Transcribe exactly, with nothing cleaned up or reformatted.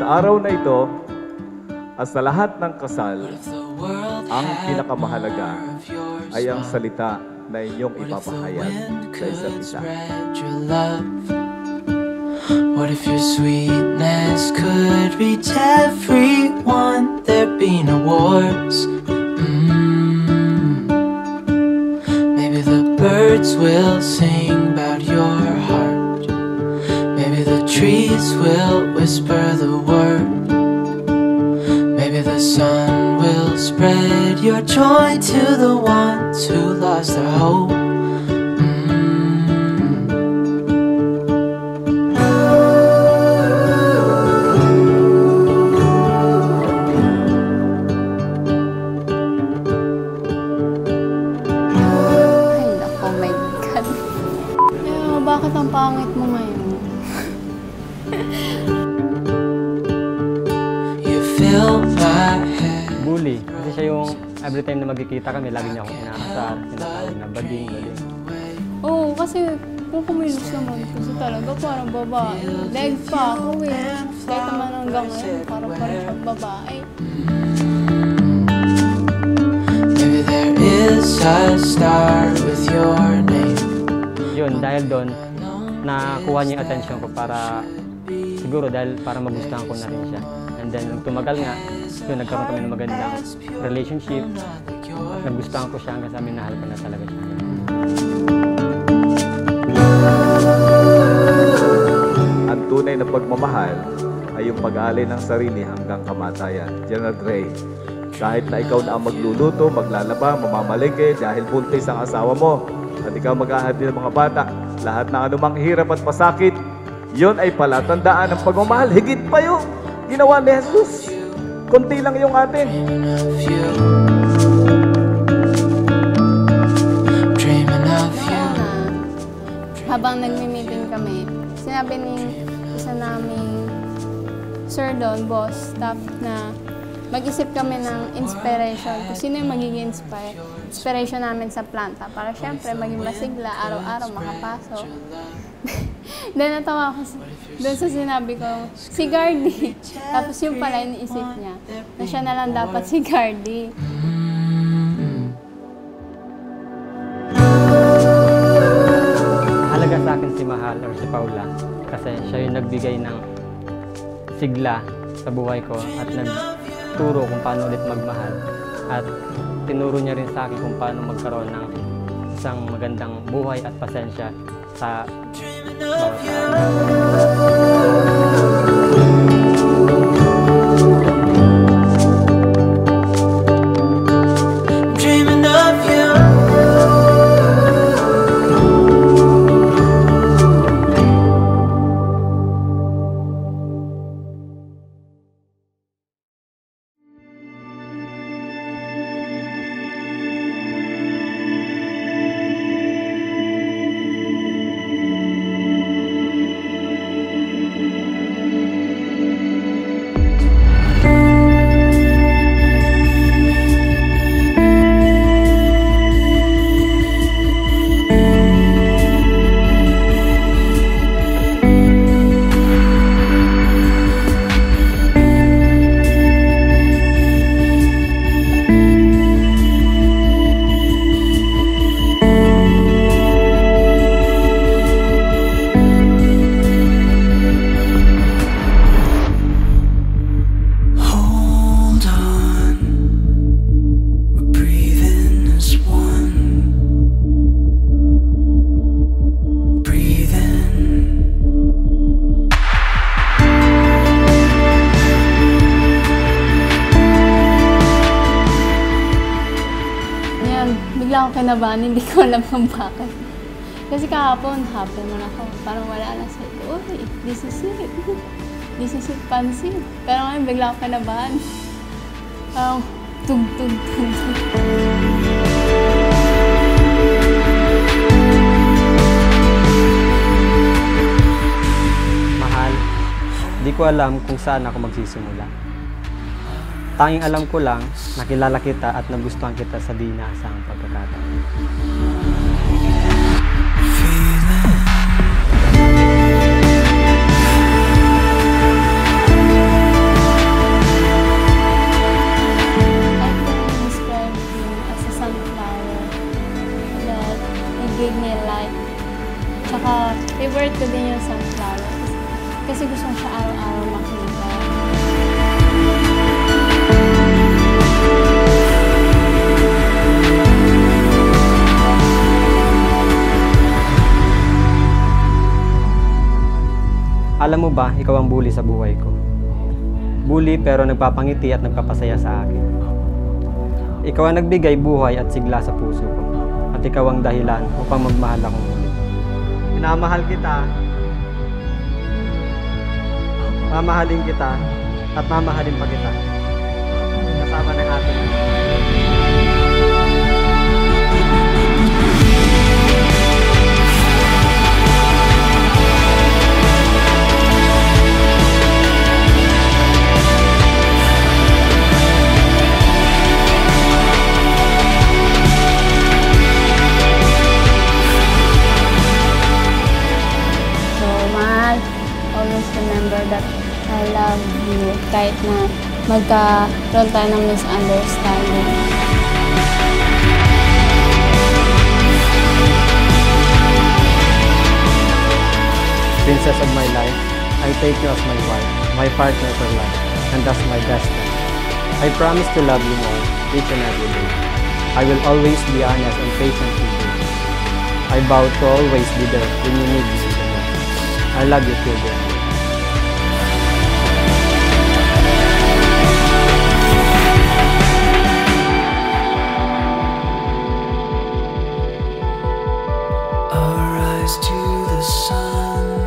Sa araw na ito, at sa lahat ng kasal, ang pinakamahalaga ay ang salita na inyong ipapahayag sa isa't isa. What if your sweetness could reach everyone? There'd be no wars. Mm. Maybe the birds will sing about your heart. Maybe the trees will whisper the word. Maybe the sun will spread your joy to the ones who lost their hope. Bakit ang pangit mo ngayon? Bully. Kasi siya yung every time na magkikita kami, lagi niya akong inaasar, sinatawag na bading, bading. Oo, oh, kasi kung kumilos naman kasi talaga parang babae. Leg pa ako eh. Kahit naman hanggang ngayon, parang parang siyang babae. Maybe there is a star with your name. Yun, dahil doon, nakuha niya yung attention ko para, siguro dahil para magustuhan ko na rin siya. And then, nung tumagal nga, yun, nagkaroon kami ng magandang relationship. Nagustuhan ko siya hanggang sa minahal ko na talaga siya. Ang tunay na pagmamahal ay yung pag-aalay ng sarili hanggang kamatayan. General Dre, kahit na ikaw na ang magluluto, maglalaba, mamamalengke dahil buntis ang asawa mo, at ikaw mag-ahati ng mga bata, lahat ng anumang hirap at pasakit, yun ay palatandaan ng pagmamahal. Higit pa yung ginawa ni Jesus. Kunti lang yung atin. Habang nagmi-meeting kami, sinabi ni isa naming sir doon, boss, staff, na mag-isip kami ng inspiration kung sino yung magiging inspire, inspiration namin sa planta para syempre maging masigla, araw-araw makapasok. Then natawa ako doon sa sinabi ko, si Gardy. Tapos yung pala iniisip niya na siya na lang dapat si Gardy. Mahalaga sa akin si Mahal or si Paula kasi siya yung nagbigay ng sigla sa buhay ko at nagturo kung paano ulit magmahal at tinuro niya rin sa akin kung paano magkaroon ng isang magandang buhay at pasensya sa bawat bigla akong kinabahan, hindi ko alam kung bakit. Kasi kahapon, happy naman ako. Parang wala na sa ito. Uy, this is it. This is it, pansin. Pero ngayon, bigla akong kinabahan. Parang, tug, tug, tug, tug. Mahal, di ko alam kung saan ako magsisimula. Tanging alam ko lang, nakilala kita at nagustuhan kita sa di inaasahang pagkakataon. nilight. Tsaka, favorite ko din yung sunflower. Kasi gusto ko siya araw-araw makita. Alam mo ba, ikaw ang bully sa buhay ko. Bully pero nagpapangiti at nagpapasaya sa akin. Ikaw ang nagbigay buhay at sigla sa puso ko. At ikaw ang dahilan upang magmahal akong ulit. Minamahal kita. Mamahalin kita. At mamahalin pa kita. Kasama ng ating. Always remember that I love you kahit na magkaroon tayo ng misunderstanding. Princess of my life, I take you as my wife, my partner for life, and thus my best friend. I promise to love you more each and every day. I will always be honest and patient with you. I vow to always be there when you need me the most. I love you, children. Our eyes to the sun.